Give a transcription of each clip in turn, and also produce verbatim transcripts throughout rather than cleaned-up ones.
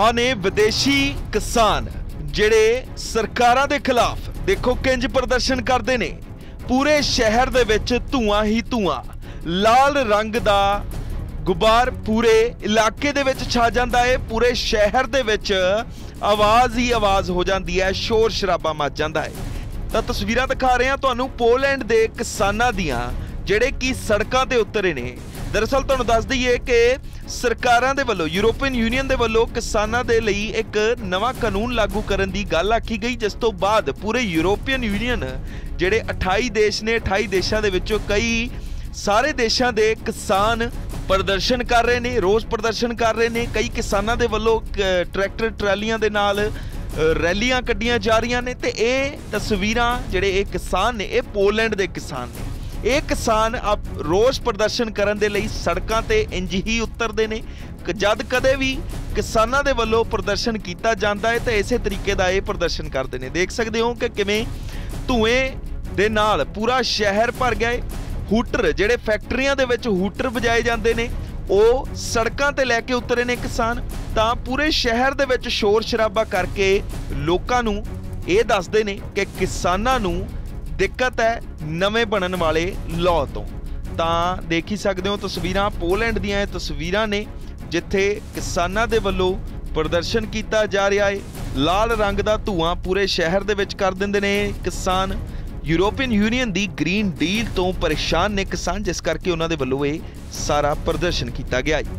आ ने विदेशी किसान जिहड़े सरकारां दे खिलाफ देखो किंज प्रदर्शन करते ने। पूरे शहर दे विच धुआं ही धुआं, लाल रंग दा गुबार पूरे इलाके दे विच छा जांदा है। पूरे शहर दे विच आवाज़ ही आवाज़ हो जाती है, शोर शराबा मच जाता है। तो तस्वीरां दिखा रहे हैं तुहानूं पोलैंड दे किसानां दियां जिहड़े कि सड़कां ते उतरे ने। दरअसल तुहानूं दस दईए कि सरकारां दे वल्लों यूरोपीयन यूनीयन दे वल्लों किसानां दे लई एक नवां कानून लागू करन दी गल आखी गई, जिस तो बाद पूरे यूरोपीयन यूनीयन जिहड़े अठाई देश ने, अठाई देशां दे विचों कई सारे देशां दे किसान प्रदर्शन कर रहे हैं, रोज़ प्रदर्शन कर रहे हैं। कई किसानां दे वल्लों ट्रैक्टर ट्रालियां दे नाल रैलियां कड्डियां जा रही ने। ते ये तस्वीरां जिहड़े ये किसान ने, ये पोलैंड दे किसान ने। ये किसान आप रोज़ प्रदर्शन करन दे लई सड़कां ते इंज ही उतरदे ने। जद कदे भी किसानां दे वल्लों प्रदर्शन कीता जांदा है तो इसे तरीके दा ये प्रदर्शन करदे ने। देख सकदे हो कि किवें धुएं दे नाल पूरा शहर भर गया है। हूटर जिहड़े फैक्ट्रियां दे विच हूटर वजाए जांदे ने, ਉਹ सड़कों ते लैके उतरे ने किसान। ਤਾਂ पूरे शहर दे विच शोर शराबा करके लोकां नूं ਇਹ ਦੱਸਦੇ ਨੇ कि किसानां नूं दिक्कत है नਵੇਂ बनन वाले लॉ तो। ਤਾਂ देख ही सकते हो तस्वीरां पोलैंड दीयां ਇਹ तस्वीरां ने जिथे किसानां दे वल्लों प्रदर्शन किया जा रहा है। लाल रंग दा धुआं पूरे शहर दे विच कर दिंदे ने किसान। यूरोपीयन यूनीयन दी ग्रीन डील तो परेशान ने किसान, जिस करके उन्हां दे वल्लों ये सारा प्रदर्शन किया गया है।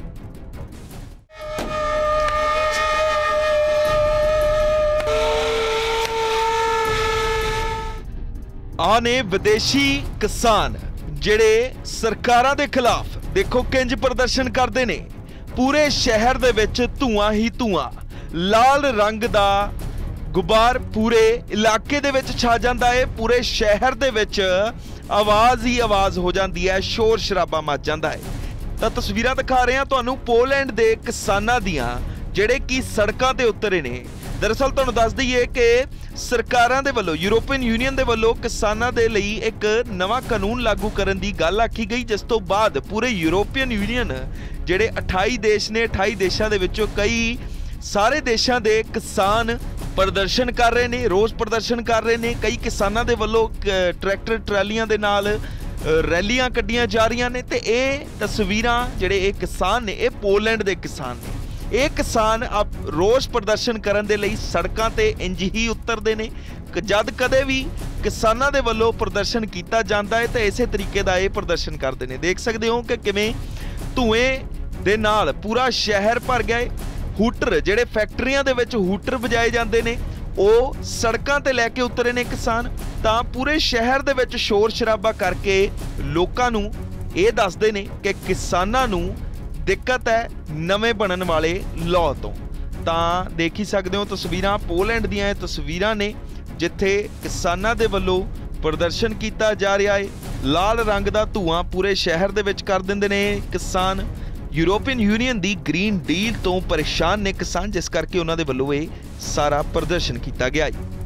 आ ने विदेशी किसान जिहड़े सरकारां दे खिलाफ देखो किंज प्रदर्शन करते ने। पूरे शहर दे विच धुआं ही धुआं, लाल रंग दा गुबार पूरे इलाके दे विच छा जांदा है। पूरे शहर दे विच आवाज़ ही आवाज़ हो जाती है, शोर शराबा मच जाता है। तो तस्वीरां दिखा रहे हैं तुहानूं पोलैंड दे किसानां दियां जिहड़े कि सड़कां ते उतरे ने। दरअसल तुहानूं दस दईए कि सरकारां दे वल्लों यूरोपीयन यूनीयन दे वल्लों किसानां दे लई एक नवां कानून लागू करन दी गल आखी गई, जिस तो बाद पूरे यूरोपीयन यूनीयन जिहड़े अठाई देश ने, अठाई देशां दे विचों कई सारे देशां दे किसान प्रदर्शन कर रहे हैं, रोज़ प्रदर्शन कर रहे हैं। कई किसानां दे वल्लों ट्रैक्टर ट्रालियां दे नाल रैलियां कड्डियां जा रही ने। ते ये तस्वीरां जिहड़े ये किसान ने, ये पोलैंड दे किसान ने। ये किसान आप रोज़ प्रदर्शन करन दे लई सड़कां ते इंज ही उतरदे ने। जद कदे भी किसानां दे वल्लों प्रदर्शन किया जांदा है तो इसे तरीके दा ये प्रदर्शन करदे ने। देख सकदे हो कि किवें धुएं दे नाल पूरा शहर भर गया है। हूटर जिहड़े फैक्ट्रियां दे विच हूटर वजाए जांदे ने, ਉਹ सड़कों ते लैके उतरे ने किसान। ਤਾਂ पूरे शहर दे विच शोर शराबा करके लोकां नूं ਇਹ ਦੱਸਦੇ ਨੇ कि किसानां नूं दिक्कत है नਵੇਂ बनन वाले लॉ तो। ਤਾਂ देख ही सकते हो तस्वीरां पोलैंड दीयां ਇਹ तस्वीरां ने जिथे किसानां दे वल्लों प्रदर्शन किया जा रहा है। लाल रंग दा धुआं पूरे शहर दे विच कर दिंदे ने किसान। यूरोपीयन यूनीयन दी ग्रीन डील तो परेशान ने किसान, जिस करके उन्हां दे वल्लों ये सारा प्रदर्शन किया गया है।